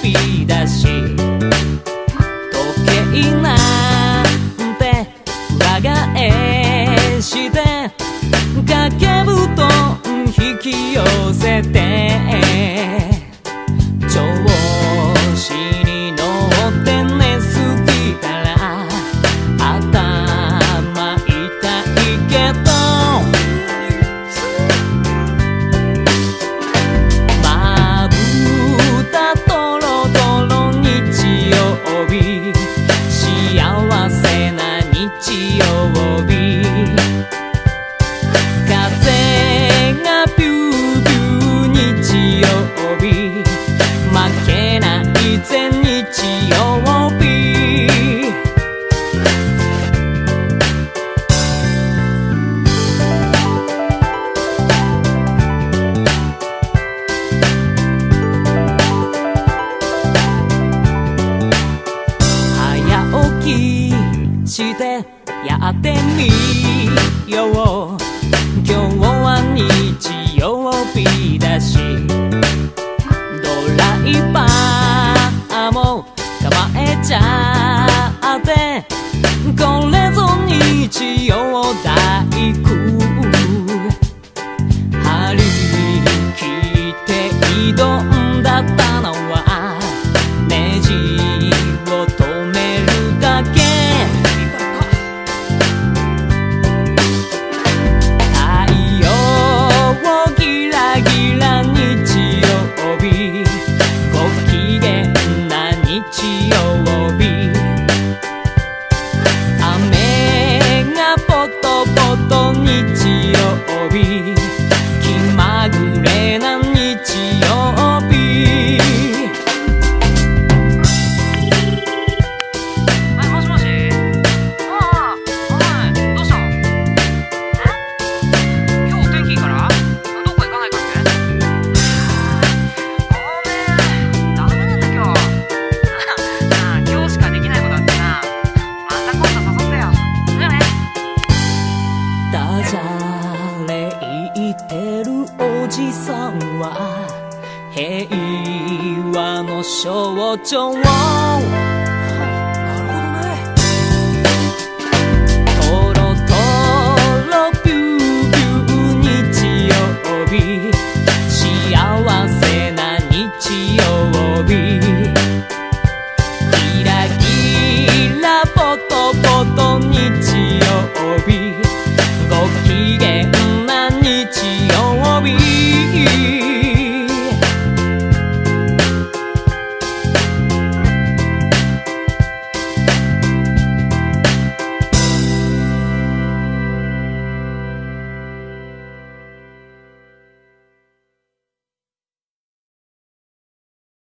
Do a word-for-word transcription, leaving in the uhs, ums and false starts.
び出し時計なんて裏返して掛け布団引き寄せて調子に乗って寝すぎたら頭痛いけどまぶたとろとろ日曜日幸せな日曜日風がピューピュー日曜日負けないぜ日曜日早起きしてやってみよう今日は日曜日だしドライバーも構えちゃってこれぞ日曜大工張り切って挑んだったのはネジを止めるだけギラ日曜日ご機嫌な日曜日雨がポトポト日曜日気まぐれな日曜日はい、もしもし。ああ、はい、どうしたの？え？今日お天気いいから？どっか行かないかって？ごめん、ダメなんだ今日。なあ、今日しかできないことあってな。また今度誘ってよ。じゃあね。 ダジャレ言ってるおじさんは平和の象徴